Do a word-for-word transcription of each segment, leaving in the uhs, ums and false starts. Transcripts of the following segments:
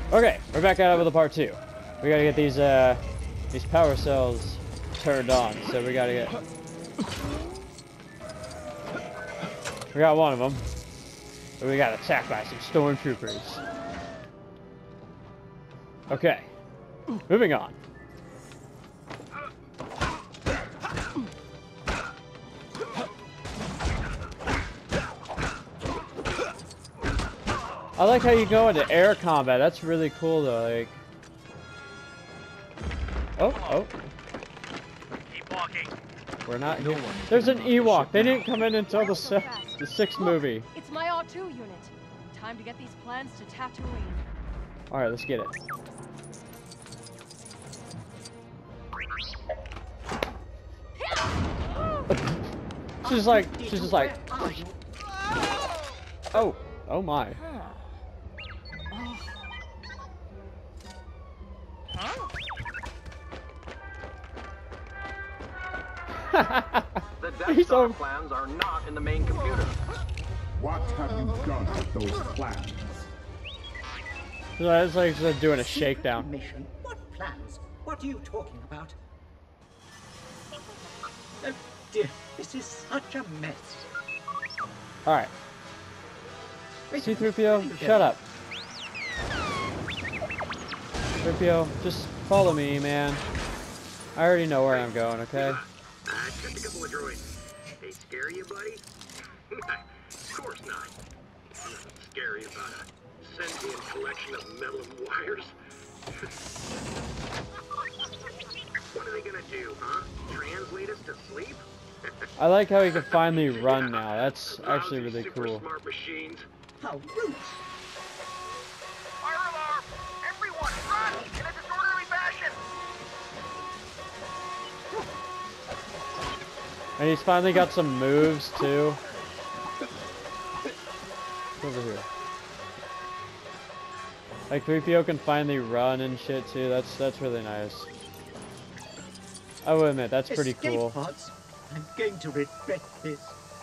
Okay, we're back at it with a part two. We gotta get these uh these power cells turned on, so we gotta get. We got one of them, but we got attacked by some stormtroopers. Okay, moving on. I like how you go into air combat. That's really cool, though. Like, oh, oh. Keep walking. We're not here. There's an Ewok. They didn't come in until the se the sixth movie. It's my R two unit. Time to get these plans to Tatooine. All right, let's get it. She's just like, she's just like. Oh, oh my. The Death Star plans are not in the main computer. What have you done with those plans? So it's like just doing a shakedown. Mission? What plans? What are you talking about? Oh dear, this is such a mess. All right. C three P O, shut up. three P O, just follow me, man. I already know where I'm going, okay? I checked a couple of droids. They scare you, buddy? Of course not. Nothing scary about a sentient collection of metal wires. What are they gonna do, huh? Translate us to sleep? I like how he can finally run now. That's actually really cool. Smart machines. How rude! Fire alarm! Everyone, run in a disorderly fashion! And he's finally got some moves too. Over here. Like three P O can finally run and shit too. That's that's really nice. I will admit that's pretty Escape cool. pods. I'm going to regret this.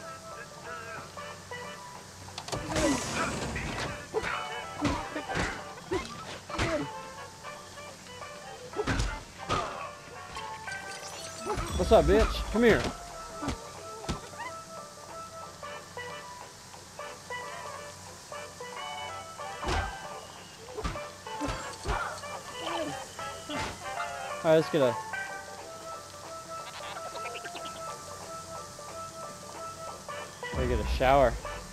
What's up, bitch? Come here. Alright, let's get a... Gotta get a shower.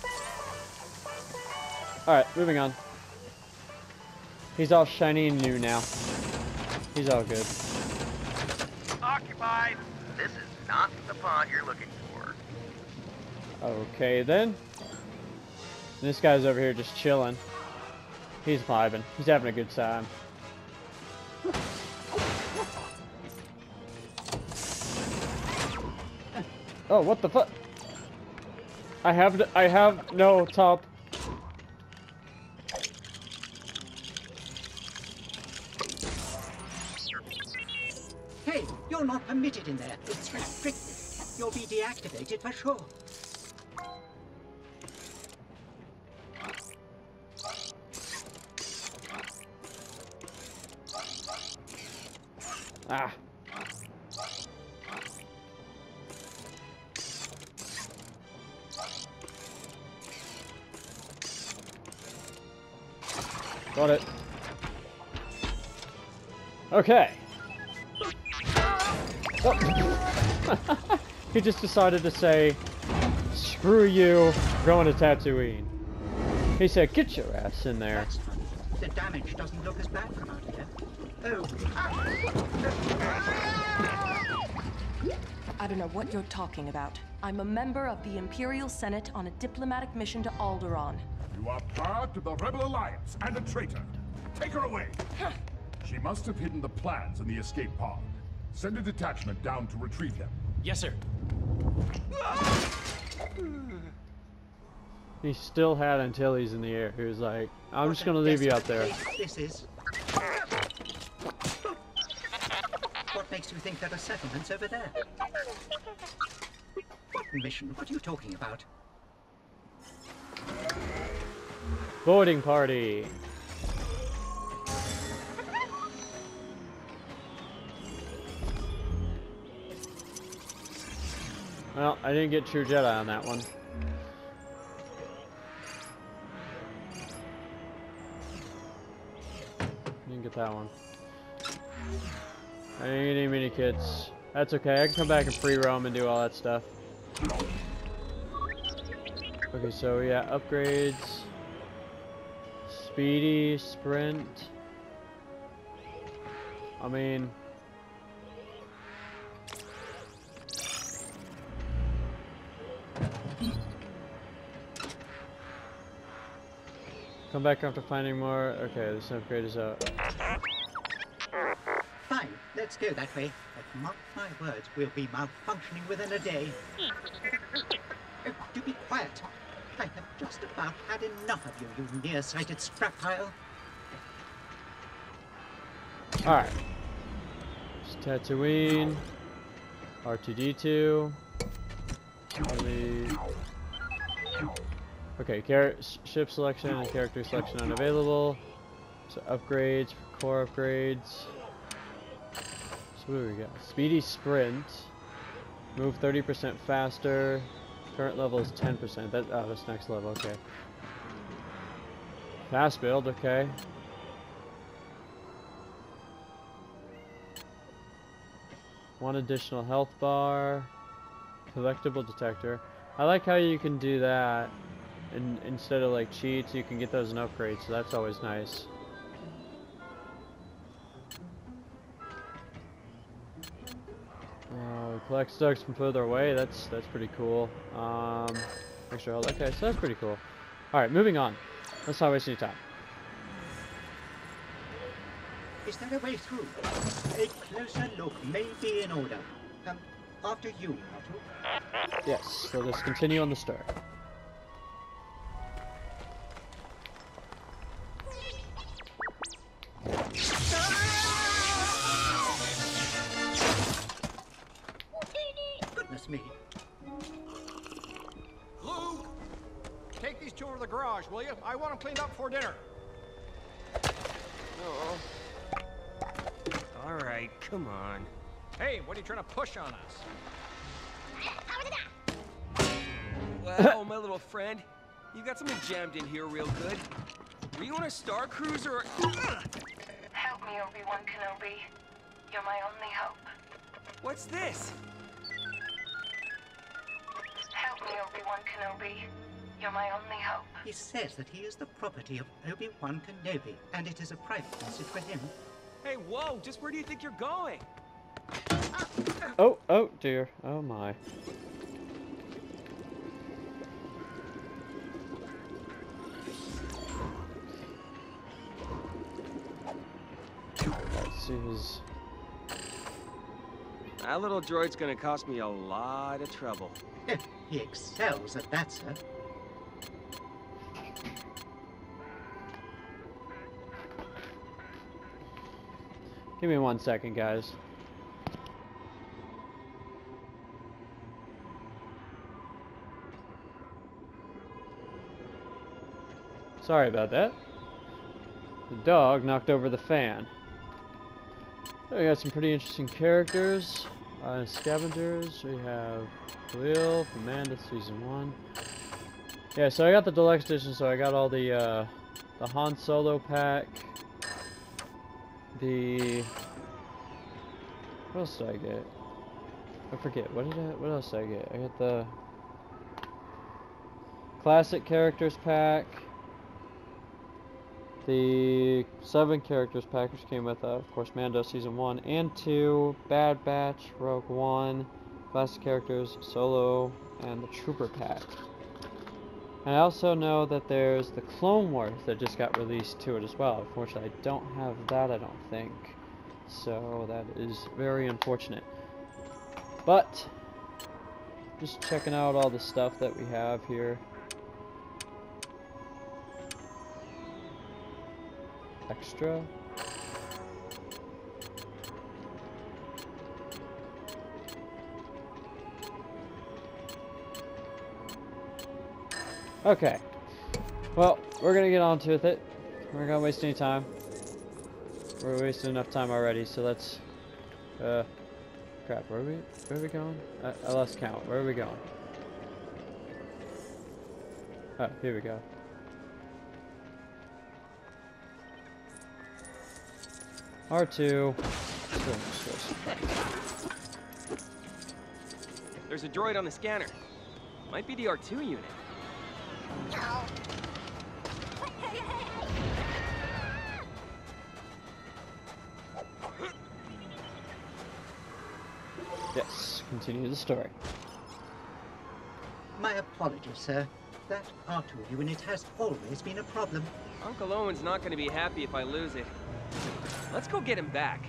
Alright, moving on. He's all shiny and new now. He's all good. Occupied! This is not the pod you're looking for. Okay, then. And this guy's over here just chilling. He's vibing. He's having a good time. Oh, what the fuck? I have n- I have no top. Hey, you're not permitted in there. It's restricted. You'll be deactivated for sure. Ah. Got it. Okay. Oh. He just decided to say, screw you, going to Tatooine. He said, get your ass in there. That's funny. The damage doesn't look as bad from out here. Oh. I don't know what you're talking about. I'm a member of the Imperial Senate on a diplomatic mission to Alderaan. You are part of the Rebel Alliance and a traitor. Take her away. She must have hidden the plans in the escape pod. Send a detachment down to retrieve them. Yes, sir. He still had until he's in the air. He was like, I'm just gonna leave you out there. This is. What makes you think there are settlements over there? What mission? What are you talking about? Boarding party. Well, I didn't get True Jedi on that one. Didn't get that one. I didn't get any mini kits. That's okay. I can come back and free roam and do all that stuff. Okay, so yeah, upgrades. Speedy, sprint. I mean... Come back after finding more. Okay, this upgrade is out. Fine, let's go that way. But mark my words, we'll be malfunctioning within a day. Oh, do be quiet. I have just about had enough of you, you nearsighted scrap pile. Alright. Tatooine. R two D two. Okay, char ship selection and character selection unavailable. So upgrades, core upgrades. So what do we got? Speedy sprint. Move thirty percent faster. Current level is ten percent. That, oh, that's next level, okay. Fast build, okay. One additional health bar. Collectible detector. I like how you can do that. And instead of like cheats, you can get those in upgrades, so that's always nice. Uh, collect stocks from further away. That's that's pretty cool. Um, extra health. Okay, so that's pretty cool. All right, moving on. Let's not waste any time. Is there a way through? A closer look may be in order. Um, after you, Otto. Yes. So let's continue on the start. Goodness me. Luke! Take these two over to the garage, will you? I want them cleaned up before dinner. Oh. All right, come on. Hey, what are you trying to push on us? Well, my little friend, you got something jammed in here real good. Were you on a Star Cruiser or... Help me, Obi-Wan Kenobi. You're my only hope. What's this? Help me, Obi-Wan Kenobi. You're my only hope. He says that he is the property of Obi-Wan Kenobi, and it is a private message for him. Hey, whoa, just where do you think you're going? Oh, oh dear. Oh my. Let's see his... That little droid's gonna cost me a lot of trouble. He excels at that, sir. Give me one second, guys. Sorry about that. The dog knocked over the fan. So we got some pretty interesting characters. Uh, scavengers. We have Khalil from Mando season one. Yeah, so I got the deluxe edition, so I got all the uh, the Han Solo pack. The what else did I get? I forget. What did I? What else did I get? I got the classic characters pack. The seven characters pack, which came with, uh, of course, Mando season one and two, Bad Batch, Rogue One, classic characters, Solo, and the Trooper pack. And I also know that there's the Clone Wars that just got released to it as well. Unfortunately, I don't have that, I don't think. So that is very unfortunate. But just checking out all the stuff that we have here. Extra. Okay. Well, we're gonna get on to it. We're not gonna waste any time. We're wasting enough time already, so let's uh Crap, where are we, where are we going? Uh, I lost count. Where are we going? Oh, here we go. R two. There's a droid on the scanner. Might be the R two unit. Yes, continue the story. My apologies, sir. That R two unit has always been a problem. Uncle Owen's not going to be happy if I lose it. Let's go get him back.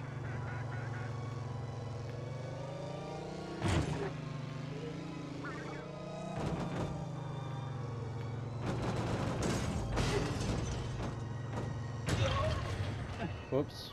Whoops.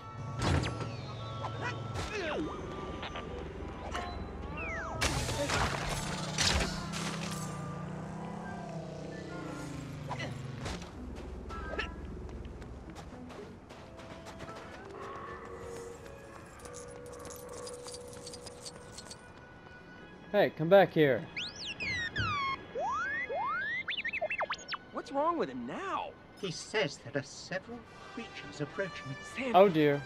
Hey, come back here. What's wrong with him now? He says there are several creatures approaching. Sam, Oh dear.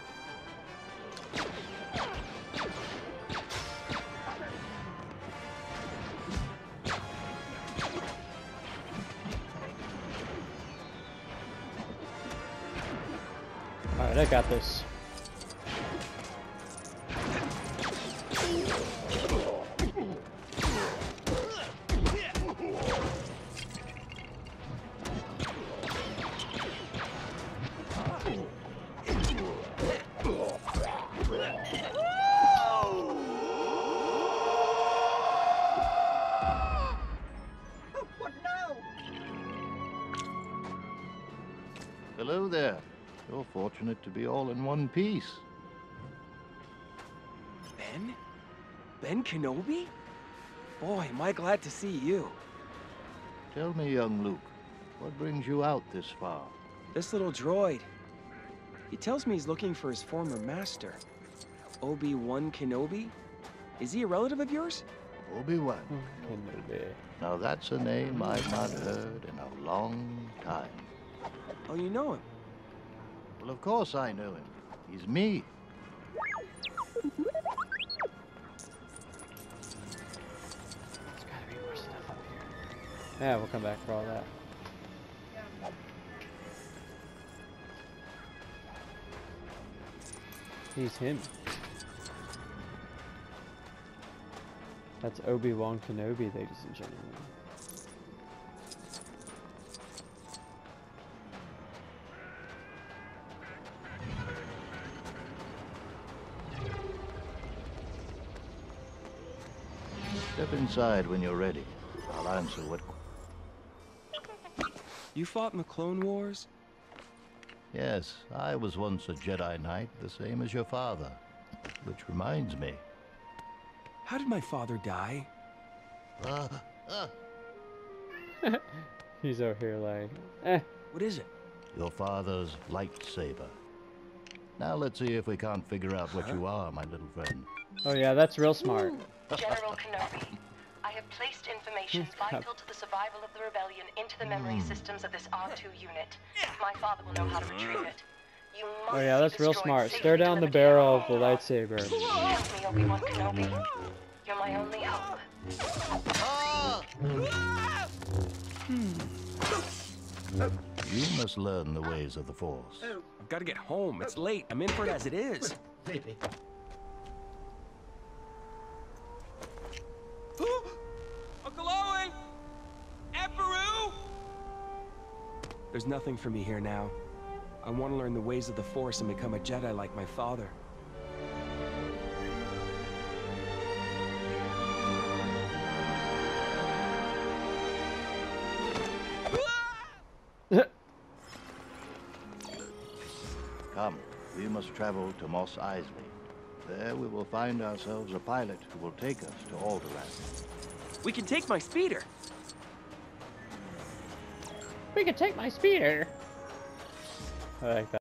Alright, I got this. Hello there. You're fortunate to be all in one piece. Ben? Ben Kenobi? Boy, am I glad to see you. Tell me, young Luke, what brings you out this far? This little droid. He tells me he's looking for his former master. Obi-Wan Kenobi? Is he a relative of yours? Obi-Wan. Kenobi. Now that's a name I've not heard in a long time. Oh, you know him? Well, of course I know him. He's me. There's gotta be more stuff up here. Yeah, we'll come back for all that. He's him. That's Obi-Wan Kenobi, ladies and gentlemen. Step inside when you're ready. I'll answer what... You fought in the Clone Wars? Yes, I was once a Jedi Knight, the same as your father. Which reminds me... How did my father die? Uh, uh. He's over here like, eh. What is it? Your father's lightsaber. Now let's see if we can't figure out what you are, my little friend. Oh yeah, that's real smart. General Kenobi, I have placed information vital to the survival of the rebellion into the memory systems of this R two unit. My father will know how to retrieve it. You must Oh yeah, that's see real this droid smart. safely Stare to down the material. barrel of the lightsaber. Help me, Obi-Wan Kenobi. You're my only hope. You must learn the ways of the Force. I've got to get home. It's late. I'm in for it as it is. Really? Uncle Owen! Emperor! There's nothing for me here now. I want to learn the ways of the Force and become a Jedi like my father. Come, we must travel to Mos Eisley. There we will find ourselves a pilot who will take us to Alderaan. We can take my speeder. We can take my speeder. I like that.